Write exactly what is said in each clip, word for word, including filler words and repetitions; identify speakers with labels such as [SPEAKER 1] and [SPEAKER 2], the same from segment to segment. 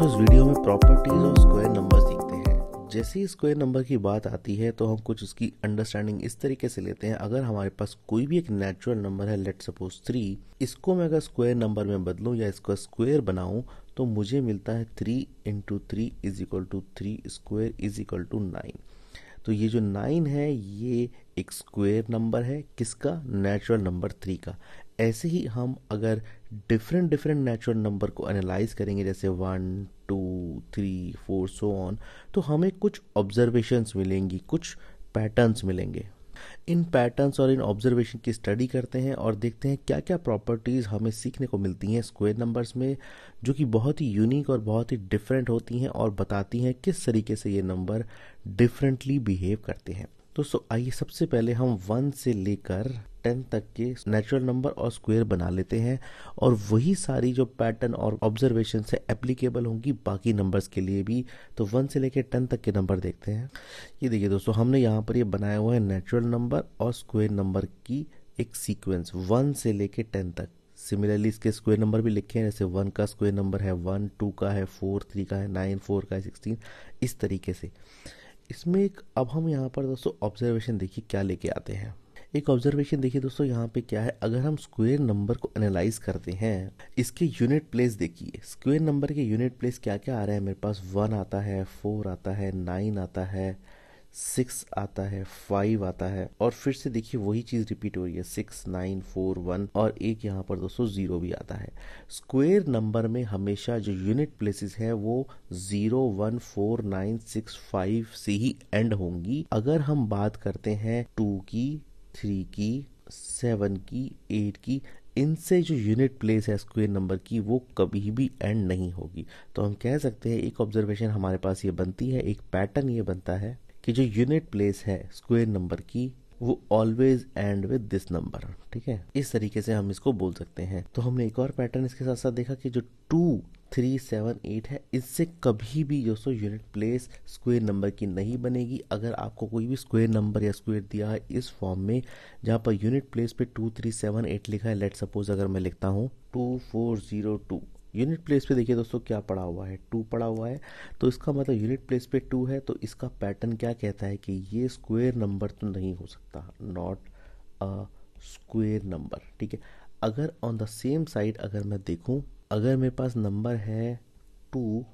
[SPEAKER 1] दोस्तों इस वीडियो में प्रॉपर्टीज और स्क्वायर नंबर सीखते हैं। जैसे ही स्क्वायर नंबर की बात आती है तो हम कुछ उसकी अंडरस्टैंडिंग इस तरीके से लेते हैं। अगर हमारे पास कोई भी एक नेचुरल नंबर है, लेट सपोज थ्री, इसको मैं अगर स्क्वायर नंबर में बदलूं या इसको स्क्वायर बनाऊं तो मुझे मिलता है three into three is equal to three square is equal to nine. तो ये जो नाइन है ये एक स्क्वायर नंबर है, किसका? नेचुरल नंबर थ्री का। ऐसे ही हम अगर डिफरेंट डिफरेंट नेचुरल नंबर को एनालाइज करेंगे, जैसे one two three four so on, तो हमें कुछ ऑब्जर्वेशंस मिलेंगी, कुछ पैटर्न्स मिलेंगे। इन पैटर्न्स और इन ऑब्जर्वेशन की स्टडी करते हैं और देखते हैं क्या क्या प्रॉपर्टीज़ हमें सीखने को मिलती हैं स्क्वायर नंबर्स में, जो कि बहुत ही यूनिक और बहुत ही डिफरेंट होती हैं और बताती हैं किस तरीके से ये नंबर डिफरेंटली बिहेव करते हैं। तो सो आइए सबसे पहले हम वन से लेकर टेन तक के नेचुरल नंबर और स्क्वायर बना लेते हैं और वही सारी जो पैटर्न और ऑब्जर्वेशन से एप्लीकेबल होंगी बाकी नंबर्स के लिए भी। तो वन से लेकर टेन तक के नंबर देखते हैं। ये देखिए दोस्तों, हमने यहाँ पर ये बनाया हुआ है नेचुरल नंबर और स्क्वायर नंबर की एक सीक्वेंस वन से लेकर टेन तक। सिमिलरली इसके स्क्वायर नंबर भी लिखे हैं, जैसे वन का स्क्वायर नंबर है वन, टू का है फोर, थ्री का है नाइन, फोर का है सिक्सटीन, इस तरीके से। इसमें एक अब हम यहाँ पर दोस्तों ऑब्जर्वेशन देखिए क्या लेके आते हैं। एक ऑब्जर्वेशन देखिए दोस्तों, यहाँ पे क्या है, अगर हम स्क्वायर नंबर को एनालाइज करते हैं, इसके यूनिट प्लेस देखिए। स्क्वायर नंबर के यूनिट प्लेस क्या क्या आ रहे हैं मेरे पास? वन आता है, फोर आता है, नाइन आता है, सिक्स आता है, फाइव आता है, और फिर से देखिए वही चीज रिपीट हो रही है, सिक्स, नाइन, फोर, वन, और एक यहाँ पर दोस्तों जीरो भी आता है। स्क्वायर नंबर में हमेशा जो यूनिट प्लेसेस है वो zero, one, four, nine, six, five से ही एंड होंगी। अगर हम बात करते हैं टू की, थ्री की, सेवन की, एट की, इनसे जो यूनिट प्लेस है स्क्वायर नंबर की वो कभी भी एंड नहीं होगी। तो हम कह सकते हैं एक ऑब्जर्वेशन हमारे पास ये बनती है, एक पैटर्न ये बनता है कि जो यूनिट प्लेस है स्क्वायर नंबर की वो always end with this number. ठीक है, इस तरीके से हम इसको बोल सकते हैं। तो हमने एक और पैटर्न इसके साथ साथ देखा कि जो टू, थ्री, सेवन, एट है, इससे कभी भी दोस्तों यूनिट प्लेस स्क्वायर नंबर की नहीं बनेगी। अगर आपको कोई भी स्क्वायर नंबर या स्क्वायर दिया है इस फॉर्म में जहाँ पर यूनिट प्लेस पे टू, थ्री, सेवन, एट लिखा है, लेट सपोज अगर मैं लिखता हूँ two four zero two, unit place पे देखिए दोस्तों क्या पड़ा हुआ है, टू पड़ा हुआ है, तो इसका मतलब यूनिट प्लेस पे टू है। तो इसका पैटर्न क्या कहता है कि ये स्क्वायर नंबर तो नहीं हो सकता, नॉट अ स्क्वायर नंबर। ठीक है, अगर ऑन द सेम साइड अगर मैं देखूं, अगर मेरे पास नंबर है टू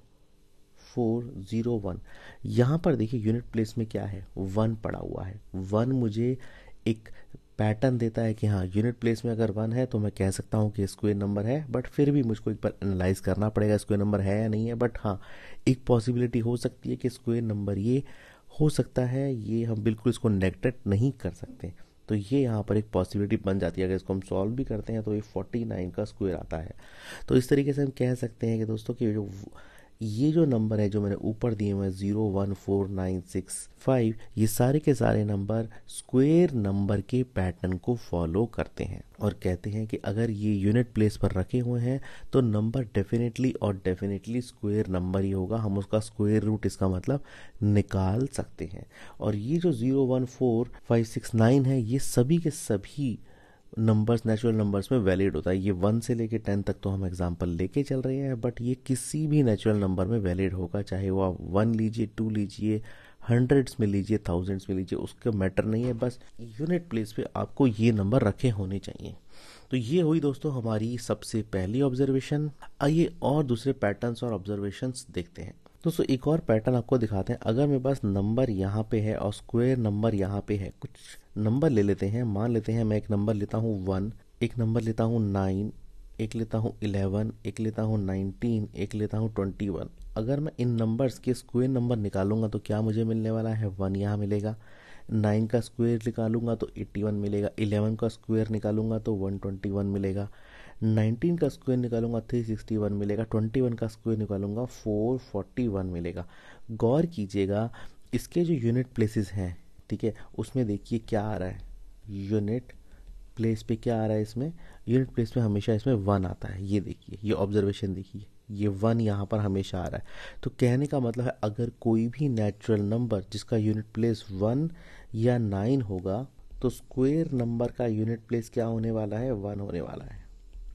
[SPEAKER 1] फोर जीरो वन, यहाँ पर देखिए यूनिट प्लेस में क्या है, वन पड़ा हुआ है। वन मुझे एक पैटर्न देता है कि हाँ यूनिट प्लेस में अगर वन है तो मैं कह सकता हूँ कि स्क्वायर नंबर है, बट फिर भी मुझको एक बार एनालाइज करना पड़ेगा स्क्वायर नंबर है या नहीं है। बट हाँ, एक पॉसिबिलिटी हो सकती है कि स्क्वायर नंबर ये हो सकता है, ये हम बिल्कुल इसको नेगलेक्ट नहीं कर सकते। तो ये यहाँ पर एक पॉसिबिलिटी बन जाती है। अगर इसको हम सॉल्व भी करते हैं तो ये फोर्टी नाइन का स्क्वायर आता है। तो इस तरीके से हम कह सकते हैं कि दोस्तों कि जो ये जो नंबर है जो मैंने ऊपर दिए हुए zero, one, four, nine, six, five, ये सारे के सारे नंबर स्क्वायर नंबर के पैटर्न को फॉलो करते हैं और कहते हैं कि अगर ये यूनिट प्लेस पर रखे हुए हैं तो नंबर डेफिनेटली और डेफिनेटली स्क्वायर नंबर ही होगा। हम उसका स्क्वायर रूट इसका मतलब निकाल सकते हैं। और ये जो zero, one, four, five, six, nine है, ये सभी के सभी नंबर्स नेचुरल नंबर्स में वैलिड होता है। ये वन से लेके टेन तक तो हम एग्जांपल लेके चल रहे हैं, बट ये किसी भी नेचुरल नंबर में वैलिड होगा, चाहे वो आप वन लीजिए, टू लीजिए, हंड्रेड्स में लीजिए, थाउजेंड्स में लीजिए, उसका मैटर नहीं है। बस यूनिट प्लेस पे आपको ये नंबर रखे होने चाहिए। तो ये हुई दोस्तों हमारी सबसे पहली ऑब्जर्वेशन। आइए और दूसरे पैटर्न्स और ऑब्जर्वेशंस देखते हैं। दोस्तों एक और पैटर्न आपको दिखाते हैं। अगर मेरे पास नंबर यहाँ पे है और स्क्वायर नंबर यहाँ पे है, कुछ नंबर ले लेते हैं। मान लेते हैं मैं एक नंबर लेता हूँ वन, एक नंबर लेता हूँ नाइन, एक लेता हूँ इलेवन, एक लेता हूँ नाइनटीन, एक लेता हूँ ट्वेंटी वन। अगर मैं इन नंबर्स के स्क्वायर नंबर निकालूंगा तो क्या मुझे मिलने वाला है? वन यहाँ मिलेगा। नाइन का स्क्वायर निकालूंगा तो एट्टी वन मिलेगा। इलेवन का स्क्वायर निकालूंगा तो वन ट्वेंटी वन मिलेगा। नाइनटीन का स्क्वायर निकालूंगा थ्री सिक्सटी वन मिलेगा। ट्वेंटी वन का स्क्वायर निकालूंगा फोर फोर्टी वन मिलेगा। गौर कीजिएगा इसके जो यूनिट प्लेसेस हैं, ठीक है, उसमें देखिए क्या आ रहा है, यूनिट प्लेस पे क्या आ रहा है, इसमें यूनिट प्लेस पे हमेशा इसमें वन आता है। ये देखिए, ये ऑब्जर्वेशन देखिए, ये वन यहाँ पर हमेशा आ रहा है। तो कहने का मतलब है अगर कोई भी नेचुरल नंबर जिसका यूनिट प्लेस वन या नाइन होगा तो स्क्वायर नंबर का यूनिट प्लेस क्या होने वाला है? वन होने वाला है।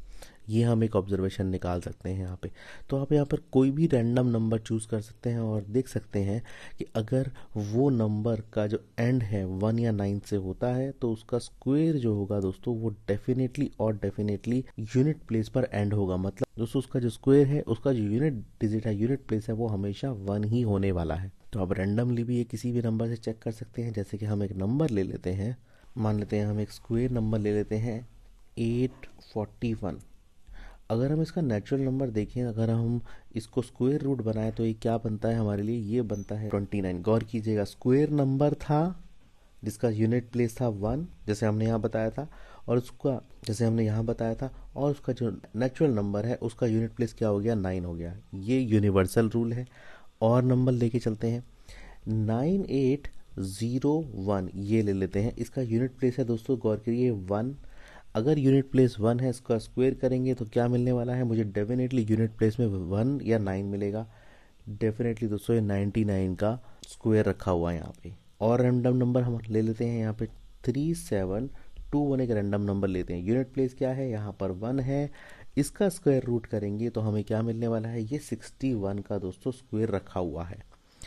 [SPEAKER 1] ये हम एक ऑब्जर्वेशन निकाल सकते हैं यहाँ पे। तो आप यहाँ पर कोई भी रैंडम नंबर चूज़ कर सकते हैं और देख सकते हैं कि अगर वो नंबर का जो एंड है वन या नाइन से होता है तो उसका स्क्वायर जो होगा दोस्तों वो डेफिनेटली और डेफिनेटली यूनिट प्लेस पर एंड होगा। मतलब दोस्तों उसका जो स्क्वायर है, उसका जो यूनिट डिजिट है, यूनिट प्लेस है, वो हमेशा वन ही होने वाला है। तो आप रैंडमली भी ये किसी भी नंबर से चेक कर सकते हैं। जैसे कि हम एक नंबर ले लेते हैं, मान लेते हैं हम एक स्क्वायर नंबर ले लेते हैं एट फोर्टी वन। अगर हम इसका नेचुरल नंबर देखें, अगर हम इसको स्क्वायर रूट बनाए तो ये क्या बनता है हमारे लिए, ये बनता है ट्वेंटी नाइन। गौर कीजिएगा, स्क्वायर नंबर था जिसका यूनिट प्लेस था वन, जैसे हमने यहाँ बताया था, और उसका जैसे हमने यहाँ बताया था, और उसका जो नेचुरल नंबर है उसका यूनिट प्लेस क्या हो गया, नाइन हो गया। ये यूनिवर्सल रूल है। और नंबर लेके चलते हैं नाइन एट ज़ीरो वन, ये ले लेते हैं। इसका यूनिट प्लेस है दोस्तों, गौर करिए वन। अगर यूनिट प्लेस वन है, इसका स्क्वायर करेंगे तो क्या मिलने वाला है मुझे, डेफिनेटली यूनिट प्लेस में वन या नाइन मिलेगा। डेफिनेटली दोस्तों ये नाइन्टी नाइन का स्क्वायर रखा हुआ है यहाँ पे। और रैंडम नंबर हम ले लेते हैं यहाँ पे थ्री सेवन टू वन, एक रैंडम नंबर लेते हैं। यूनिट प्लेस क्या है, यहाँ पर वन है। इसका स्क्वायर रूट करेंगे तो हमें क्या मिलने वाला है, ये सिक्सटी वन का दोस्तों स्क्वायर रखा हुआ है।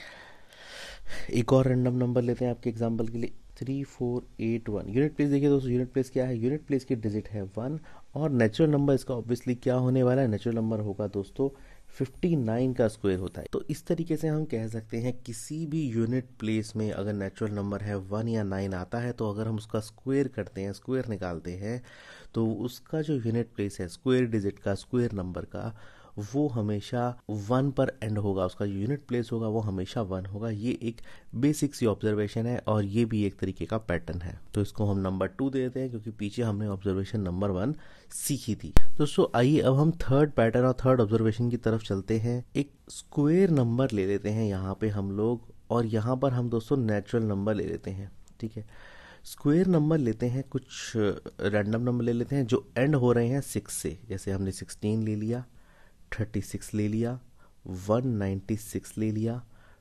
[SPEAKER 1] एक और रैंडम नंबर लेते हैं आपके एग्जांपल के लिए three four eight one. Unit place देखिए दोस्तों, यूनिट प्लेस क्या है, यूनिट प्लेस की डिजिट है वन। और नेचुरल नंबर इसका ऑब्वियसली क्या होने वाला है, नेचुरल नंबर होगा दोस्तों फिफ्टी नाइन का स्क्वायर होता है। तो इस तरीके से हम कह सकते हैं किसी भी यूनिट प्लेस में अगर नेचुरल नंबर है वन या नाइन आता है तो अगर हम उसका स्क्वायर करते हैं, स्क्वायर निकालते हैं, तो उसका जो यूनिट प्लेस है स्क्वायर डिजिट का, स्क्वायर नंबर का, वो हमेशा वन पर एंड होगा। उसका जो यूनिट प्लेस होगा वो हमेशा वन होगा। ये एक बेसिक सी ऑब्जर्वेशन है और ये भी एक tariके का पैटर्न है। तो इसको हम नंबर टू दे देते हैं क्योंकि पीछे हमने ऑब्जर्वेशन नंबर वन सीखी थी। दोस्तों आइए अब हम थर्ड पैटर्न और थर्ड ऑब्जर्वेशन की तरफ चलते हैं। एक स्क्वायर नंबर ले लेते हैं यहाँ पे हम लोग, और यहाँ पर हम दोस्तों नेचुरल नंबर ले लेते हैं। ठीक है, स्क्वायर नंबर लेते हैं, कुछ रैंडम नंबर ले लेते हैं जो एंड हो रहे हैं सिक्स से। जैसे हमने सिक्सटीन ले लिया, थर्टी सिक्स ले लिया, वन नाइन्टी सिक्स ले लिया,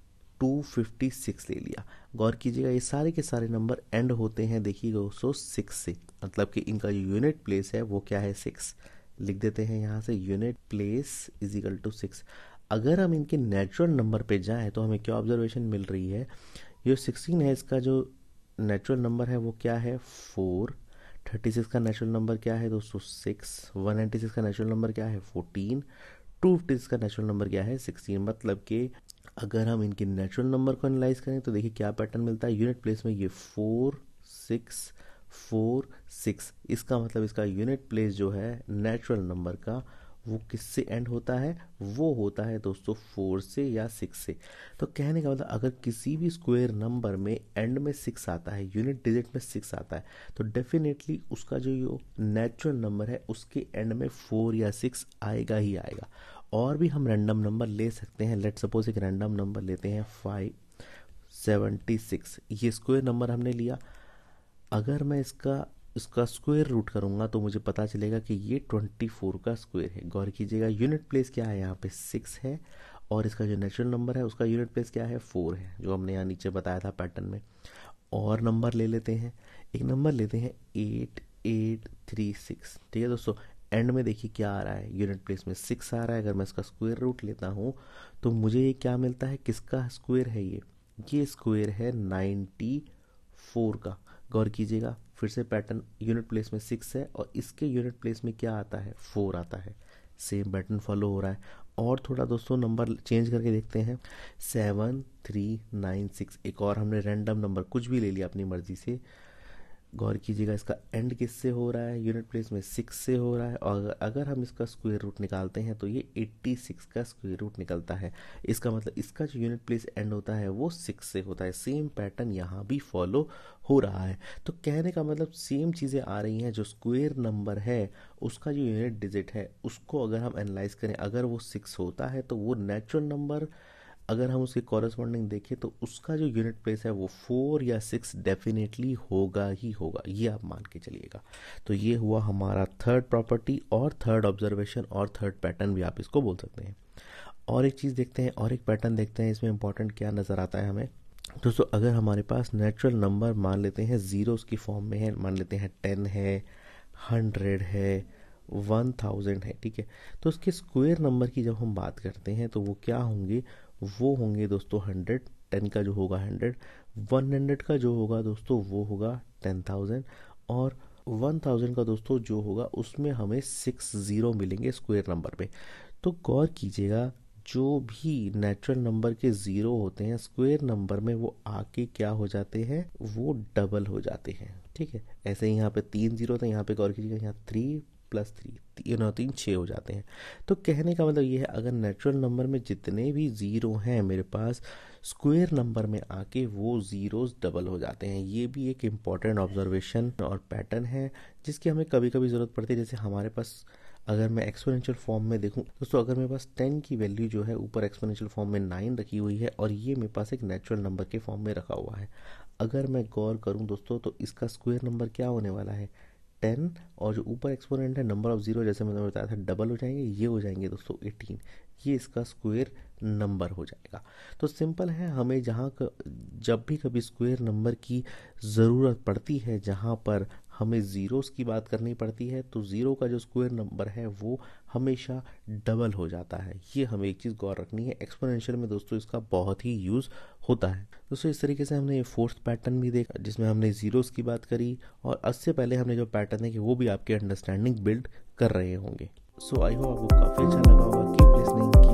[SPEAKER 1] टू फिफ्टी सिक्स ले लिया। गौर कीजिएगा ये सारे के सारे नंबर एंड होते हैं, देखिएगा दोस्तों सिक्स से, मतलब कि इनका जो यूनिट प्लेस है वो क्या है, सिक्स। लिख देते हैं यहाँ से unit place is equal to six. अगर हम इनके नेचुरल नंबर पे जाएं तो हमें क्या ऑब्जर्वेशन मिल रही है, ये सिक्सटीन है इसका जो नेचुरल नंबर है वो क्या है, फोर। थर्टी सिक्स का नेचुरल नंबर क्या है दोस्तों, सिक्स। वन नाइन्टी सिक्स का नेचुरल नंबर क्या है, फोर्टीन। टू फिफ्टी सिक्स का नेचुरल नंबर क्या है, सिक्सटीन। मतलब कि अगर हम इनके नेचुरल नंबर को एनालाइज करें तो देखिए क्या पैटर्न मिलता है, यूनिट प्लेस में ये फोर सिक्स फोर सिक्स। इसका मतलब इसका यूनिट प्लेस जो है नेचुरल नंबर का वो किससे एंड होता है, वो होता है दोस्तों फोर से या सिक्स से। तो कहने का मतलब अगर किसी भी स्क्वायर नंबर में एंड में सिक्स आता है, यूनिट डिजिट में सिक्स आता है, तो डेफिनेटली उसका जो ये नेचुरल नंबर है उसके एंड में फोर या सिक्स आएगा ही आएगा। और भी हम रैंडम नंबर ले सकते हैं। लेट सपोज एक रैंडम नंबर लेते हैं फाइव सेवेंटी सिक्स। ये स्क्वायर नंबर हमने लिया। अगर मैं इसका इसका स्क्वायर रूट करूंगा तो मुझे पता चलेगा कि ये ट्वेंटी फोर का स्क्वायर है। गौर कीजिएगा यूनिट प्लेस क्या है, यहाँ पे सिक्स है, और इसका जो नेचुरल नंबर है उसका यूनिट प्लेस क्या है, फोर है, जो हमने यहाँ नीचे बताया था पैटर्न में। और नंबर ले लेते हैं, एक नंबर लेते हैं एट एट थ्री सिक्स। ठीक है दोस्तों, एंड में देखिए क्या आ रहा है, यूनिट प्लेस में सिक्स आ रहा है। अगर मैं इसका स्क्वायर रूट लेता हूँ तो मुझे ये क्या मिलता है, किसका स्क्वायर है ये ये स्क्वायर है नाइन्टी फोर का। गौर कीजिएगा फिर से पैटर्न, यूनिट प्लेस में सिक्स है और इसके यूनिट प्लेस में क्या आता है, फोर आता है। सेम पैटर्न फॉलो हो रहा है। और थोड़ा दोस्तों नंबर चेंज करके देखते हैं, सेवन थ्री नाइन सिक्स। एक और हमने रैंडम नंबर कुछ भी ले लिया अपनी मर्जी से। गौर कीजिएगा इसका एंड किससे हो रहा है, यूनिट प्लेस में सिक्स से हो रहा है। और अगर हम इसका स्क्वायर रूट निकालते हैं तो ये एट्टी सिक्स का स्क्वायर रूट निकलता है। इसका मतलब इसका जो यूनिट प्लेस एंड होता है वो सिक्स से होता है। सेम पैटर्न यहाँ भी फॉलो हो रहा है। तो कहने का मतलब सेम चीज़ें आ रही हैं। जो स्क्वायर नंबर है उसका जो यूनिट डिजिट है उसको अगर हम एनालाइज करें, अगर वो सिक्स होता है तो वो नेचुरल नंबर, अगर हम उसके कॉरेस्पॉन्डिंग देखें तो उसका जो यूनिट प्लेस है वो फोर या सिक्स डेफिनेटली होगा ही होगा, ये आप मान के चलिएगा। तो ये हुआ हमारा थर्ड प्रॉपर्टी और थर्ड ऑब्जर्वेशन और थर्ड पैटर्न भी आप इसको बोल सकते हैं। और एक चीज़ देखते हैं और एक पैटर्न देखते हैं, इसमें इंपॉर्टेंट क्या नज़र आता है हमें। दोस्तों अगर हमारे पास नेचुरल नंबर मान लेते हैं ज़ीरोस की फॉर्म में है, मान लेते हैं टेन है, हंड्रेड है, वन थाउजेंड है, ठीक है। तो उसके स्क्वायर नंबर की जब हम बात करते हैं तो वो क्या होंगे, वो होंगे दोस्तों हंड्रेड, टेन का जो होगा हंड्रेड, वन हंड्रेड का जो होगा दोस्तों वो होगा टेन थाउजेंड, और वन थाउजेंड का दोस्तों जो होगा उसमें हमें सिक्स ज़ीरो मिलेंगे स्क्वायर नंबर पे। तो गौर कीजिएगा, जो भी नेचुरल नंबर के ज़ीरो होते हैं स्क्वायर नंबर में, वो आके क्या हो जाते हैं, वो डबल हो जाते हैं, ठीक है। ऐसे ही यहाँ पे तीन जीरो था, यहाँ पे गौर कीजिएगा, यहाँ थ्री प्लस थ्री, तीन और तीन छः हो जाते हैं। तो कहने का मतलब ये है, अगर नेचुरल नंबर में जितने भी ज़ीरो हैं मेरे पास, स्क्वायर नंबर में आके वो ज़ीरोज़ डबल हो जाते हैं। ये भी एक इम्पॉर्टेंट ऑब्जर्वेशन और पैटर्न है जिसकी हमें कभी कभी ज़रूरत पड़ती है। जैसे हमारे पास अगर मैं एक्सपोनेंशियल फॉर्म में देखूं दोस्तों, अगर मेरे पास टेन की वैल्यू जो है ऊपर एक्सपोनेंशियल फॉर्म में नाइन रखी हुई है और ये मेरे पास एक नेचुरल नंबर के फॉर्म में रखा हुआ है, अगर मैं गौर करूं दोस्तों तो इसका स्क्वायर नंबर क्या होने वाला है, टेन, और जो ऊपर एक्सपोनेंट है नंबर ऑफ जीरो, जैसे मैंने बताया था डबल हो जाएंगे, ये हो जाएंगे दोस्तों एटीन, ये इसका स्क्वायर नंबर हो जाएगा। तो सिंपल है, हमें जहाँ जब भी कभी स्क्वायर नंबर की ज़रूरत पड़ती है, जहाँ पर हमें ज़ीरोस की बात करनी पड़ती है, तो ज़ीरो का जो स्क्वायर नंबर है वो हमेशा डबल हो जाता है। ये हमें एक चीज़ गौर रखनी है। एक्सपोनेंशियल में दोस्तों इसका बहुत ही यूज़ होता है। दोस्तों इस तरीके से हमने ये फोर्थ पैटर्न भी देखा जिसमें हमने ज़ीरोस की बात करी, और इससे पहले हमने जो पैटर्न है कि वो भी आपके अंडरस्टैंडिंग बिल्ड कर रहे होंगे। सो आई होप आपको काफ़ी अच्छा लगा होगा। Keep listening.